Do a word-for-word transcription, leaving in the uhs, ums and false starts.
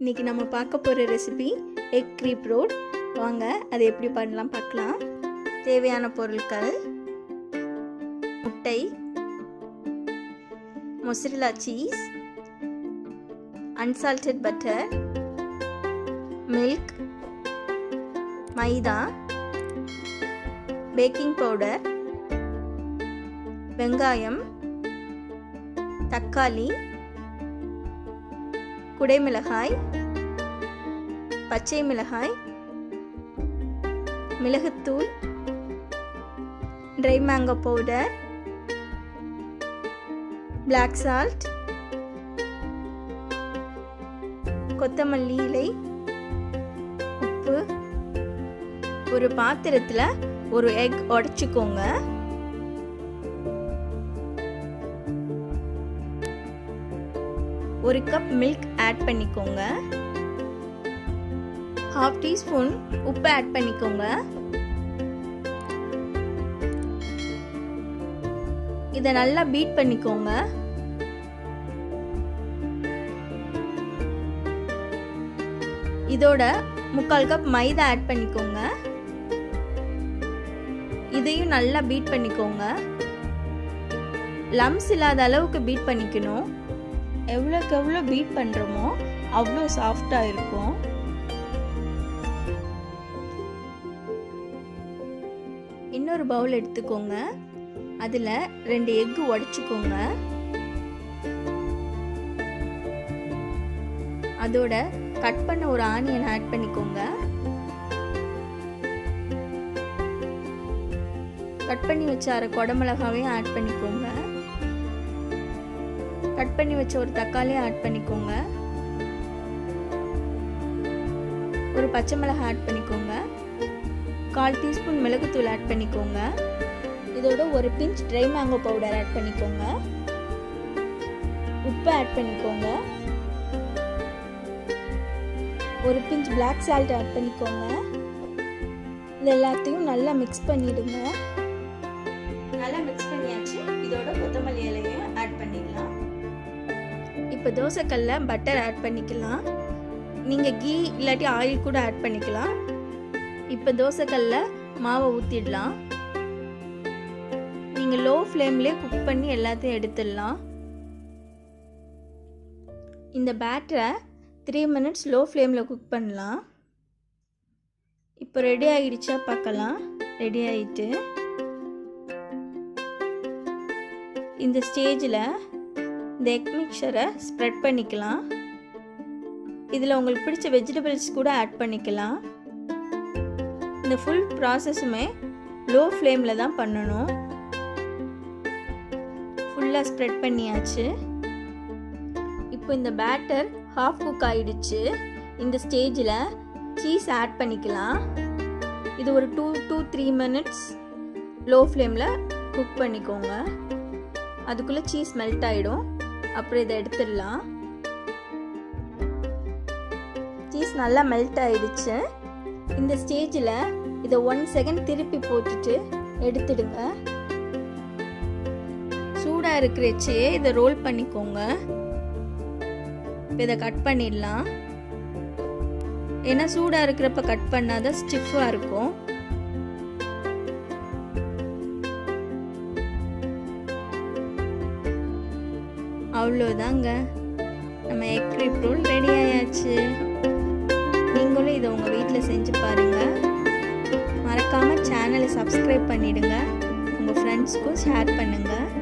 இன்னைக்கு நம்ம பார்க்க போகிற ரெசிபி எக் க்ரீப் ரோல். வாங்க அதை எப்படி பண்ணலாம் பார்க்கலாம். தேவையான பொருட்கள்: முட்டை, mozzarella cheese, unsalted butter, milk, மைதா, பேக்கிங் பவுடர், வெங்காயம், தக்காளி, குடைமிளகாய், பச்சை மிளகாய், மிளகுத்தூள், dry mango powder, black salt, கொத்தமல்லி இலை, உப்பு. ஒரு பாத்திரத்தில் ஒரு எக் உடைச்சுக்கோங்க. ஒரு கப் மில்க் ஆட் பண்ணிக்கோங்க. ஹாஃப் டீஸ்பூன் உப்பு ஆட் பண்ணிக்கோங்க. இதை நல்லா பீட் பண்ணிக்கோங்க. இதோட முக்கால் கப் மைதா ஆட் பண்ணிக்கோங்க. இதையும் நல்லா பீட் பண்ணிக்கோங்க. லம்ஸ் இல்லாத அளவுக்கு பீட் பண்ணிக்கணும். எவ்வளோக்கு எவ்வளோ பீட் பண்ணுறோமோ அவ்வளோ சாஃப்டாக இருக்கும். இன்னொரு பவுல் எடுத்துக்கோங்க. அதில் ரெண்டு எக்கு உடைச்சிக்கோங்க. அதோட கட் பண்ண ஒரு ஆனியன் ஆட் பண்ணிக்கோங்க. கட் பண்ணி வச்ச அரை குடமிளகாவையும் ஆட் பண்ணிக்கோங்க. கட் பண்ணி வச்ச ஒரு தக்காளியை ஆட் பண்ணிக்கோங்க. ஒரு பச்சை மிளகாய் ஆட் பண்ணிக்கோங்க. கால் டீஸ்பூன் மிளகுத்தூள் ஆட் பண்ணிக்கோங்க. இதோட ஒரு pinch dry mango powder add பண்ணிக்கோங்க. உப்பு ஆட் பண்ணிக்கோங்க. ஒரு பிஞ்ச் பிளாக் சால்ட் ஆட் பண்ணிக்கோங்க. இது எல்லாத்தையும் நல்லா மிக்ஸ் பண்ணிடுங்க. நல்லா மிக்ஸ் பண்ணியாச்சு. இதோட கொத்தமல்லி இலையும் ஆட் பண்ணிடலாம். இப்போ தோசைக்கல்ல பட்டர் ஆட் பண்ணிக்கலாம். நீங்கள் கீ இல்லாட்டி ஆயில் கூட ஆட் பண்ணிக்கலாம். இப்போ தோசைக்கல்ல மாவை ஊற்றிடலாம். நீங்கள் லோ ஃப்ளேம்லேயே குக் பண்ணி எல்லாத்தையும் எடுத்துடலாம். இந்த பேட்டரை த்ரீ மினிட்ஸ் லோ ஃப்ளேமில் குக் பண்ணலாம். இப்போ ரெடி ஆகிடுச்சா பார்க்கலாம். ரெடி ஆகிட்டு இந்த ஸ்டேஜில் இந்த எக் மிக்சரை ஸ்ப்ரெட் பண்ணிக்கலாம். இதில் உங்களுக்கு பிடிச்ச வெஜிடபிள்ஸ் கூட ஆட் பண்ணிக்கலாம். இந்த ஃபுல் ப்ராசஸுமே லோ ஃப்ளேமில் தான் பண்ணணும். ஃபுல்லாக ஸ்ப்ரெட் பண்ணியாச்சு. இப்போ இந்த பேட்டர் ஹாஃப் குக் ஆகிடுச்சு. இந்த ஸ்டேஜில் சீஸ் ஆட் பண்ணிக்கலாம். இது ஒரு two two three minutes low ஃப்ளேமில் குக் பண்ணிக்கோங்க. அதுக்குள்ளே சீஸ் மெல்ட் ஆகிடும். அப்புறம் இதை எடுத்துடலாம். சீஸ் நல்லா மெல்ட் ஆயிடுச்சு. இந்த ஸ்டேஜில் இதை ஒன் செகண்ட் திருப்பி போட்டுட்டு எடுத்துடுங்க. சூடாக இருக்கிறச்சே இதை ரோல் பண்ணிக்கோங்க. இப்போ இதை கட் பண்ணிடலாம். ஏன்னா சூடாக இருக்கிறப்ப கட் பண்ணாதான் ஸ்டிஃபாக இருக்கும். அவ்வளோதாங்க, நம்ம எக் க்ரீப் ரோல் ரெடி ஆயாச்சு. நீங்களும் இதை உங்கள் வீட்டில் செஞ்சு பாருங்கள். மறக்காமல் சேனலை சப்ஸ்கிரைப் பண்ணிவிடுங்க. உங்கள் ஃப்ரெண்ட்ஸ்க்கும் ஷேர் பண்ணுங்கள்.